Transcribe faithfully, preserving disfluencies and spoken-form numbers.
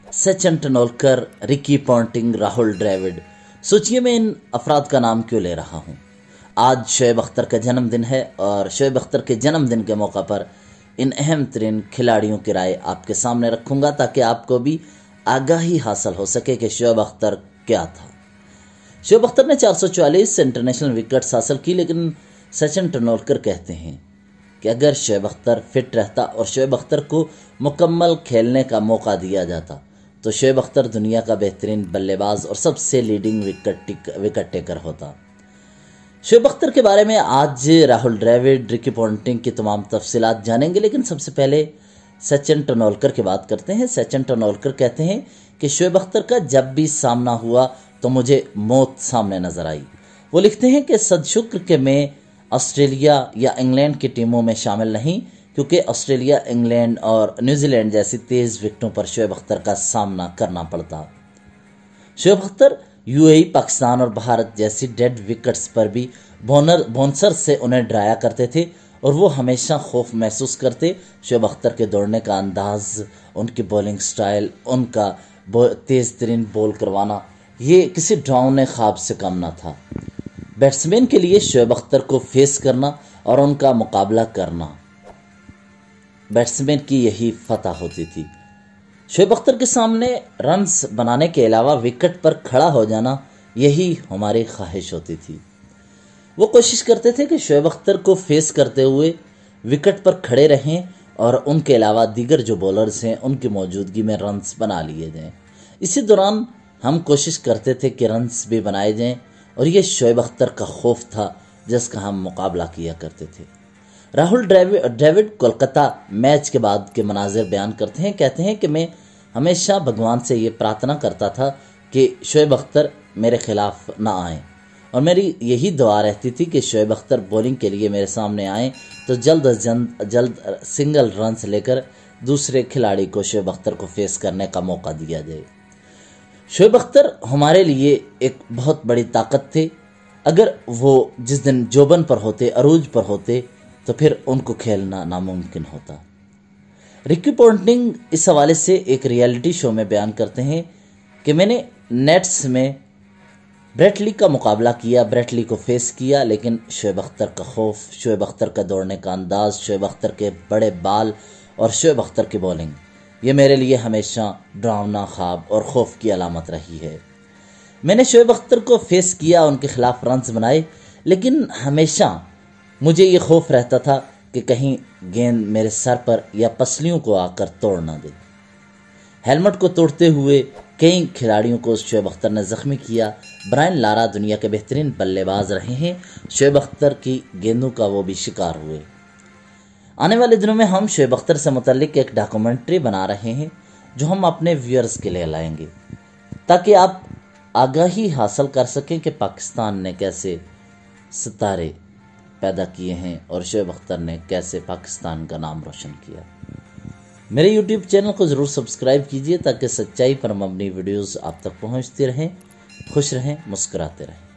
Sachin Tendulkar, Ricky Ponting, Rahul Dravid. सोचिए मैं इन अफराद का नाम क्यों ले रहा हूँ। आज शोएब अख्तर का जन्मदिन है और शोएब अख्तर के जन्मदिन के मौका पर इन अहम तरीन खिलाड़ियों की राय आपके सामने रखूंगा ताकि आपको भी आगाही हासिल हो सके कि शोएब अख्तर क्या था। शोएब अख्तर ने चार सौ चालीस इंटरनेशनल विकेट्स हासिल की, लेकिन सचिन तेंदुलकर कहते हैं कि अगर शोएब अख्तर फिट रहता और शोएब अख्तर को मुकम्मल खेलने का मौका दिया जाता तो शोएब अख्तर दुनिया का बेहतरीन बल्लेबाज और सबसे लीडिंग विकेट विकेट टेकर होता। शोएब अख्तर के बारे में आज राहुल द्रविड़, रिकी पॉन्टिंग की तमाम तफसीलात जानेंगे, लेकिन सबसे पहले सचिन तेंदुलकर की बात करते हैं। सचिन तेंदुलकर कहते हैं कि शोएब अख्तर का जब भी सामना हुआ तो मुझे मौत सामने नजर आई। वो लिखते हैं कि सदशुक्र के मैं ऑस्ट्रेलिया या इंग्लैंड की टीमों में शामिल नहीं, क्योंकि ऑस्ट्रेलिया, इंग्लैंड और न्यूजीलैंड जैसी तेज विकेटों पर शोएब अख्तर का सामना करना पड़ता। शोएब अख्तर यूएई, पाकिस्तान और भारत जैसी डेड विकेट्स पर भी बॉनर बाउंसर से उन्हें डराया करते थे और वो हमेशा खौफ महसूस करते। शोएब अख्तर के दौड़ने का अंदाज, उनकी बॉलिंग स्टाइल, उनका तेज तरीन बॉल करवाना, ये किसी डरावने ख्वाब से कम ना था। बैट्समैन के लिए शोएब अख्तर को फेस करना और उनका मुकाबला करना बैट्समैन की यही फतह होती थी। शोएब अख्तर के सामने रन्स बनाने के अलावा विकेट पर खड़ा हो जाना, यही हमारी ख्वाहिश होती थी। वो कोशिश करते थे कि शोएब अख्तर को फेस करते हुए विकेट पर खड़े रहें और उनके अलावा दीगर जो बॉलर्स हैं उनकी मौजूदगी में रन्स बना लिए जाएं। इसी दौरान हम कोशिश करते थे कि रन्स भी बनाए जाएं और ये शोएब अख्तर का खौफ था जिसका हम मुकाबला किया करते थे। राहुल द्रविड़ कोलकाता मैच के बाद के मनाजिर बयान करते हैं। कहते हैं कि मैं हमेशा भगवान से ये प्रार्थना करता था कि शोएब अख्तर मेरे खिलाफ ना आए और मेरी यही दुआ रहती थी कि शोएब अख्तर बॉलिंग के लिए मेरे सामने आए तो जल्द अज जल्द जल्द सिंगल रन्स लेकर दूसरे खिलाड़ी को शोएब अख्तर को फेस करने का मौका दिया जाए। शोएब अख्तर हमारे लिए एक बहुत बड़ी ताकत थे। अगर वो जिस दिन जोबन पर होते, अरूज पर होते, तो फिर उनको खेलना नामुमकिन होता। रिकी पॉन्टिंग इस हवाले से एक रियलिटी शो में बयान करते हैं कि मैंने नेट्स में ब्रेट ली का मुकाबला किया, ब्रेट ली को फेस किया, लेकिन शोएब अख्तर का खौफ, शोएब अख्तर का दौड़ने का अंदाज, शोएब अख्तर के बड़े बाल और शोएब अख्तर की बॉलिंग, ये मेरे लिए हमेशा डरावना ख्वाब और खौफ की अलामत रही है। मैंने शोएब अख्तर को फेस किया, उनके खिलाफ रन्स बनाए, लेकिन हमेशा मुझे ये खौफ रहता था कि कहीं गेंद मेरे सर पर या पसलियों को आकर तोड़ ना दे। हेलमेट को तोड़ते हुए कई खिलाड़ियों को शोएब अख्तर ने जख्मी किया। ब्रायन लारा दुनिया के बेहतरीन बल्लेबाज रहे हैं, शोएब अख्तर की गेंदों का वो भी शिकार हुए। आने वाले दिनों में हम शोएब अख्तर से मुतल्लिक एक डॉक्यूमेंट्री बना रहे हैं जो हम अपने व्यूअर्स के लिए लाएंगे ताकि आप आगाही हासिल कर सकें कि पाकिस्तान ने कैसे सितारे पैदा किए हैं और शोएब अख्तर ने कैसे पाकिस्तान का नाम रोशन किया। मेरे यूट्यूब चैनल को ज़रूर सब्सक्राइब कीजिए ताकि सच्चाई पर मबनी वीडियोस आप तक पहुंचती रहें। खुश रहें, मुस्कुराते रहें।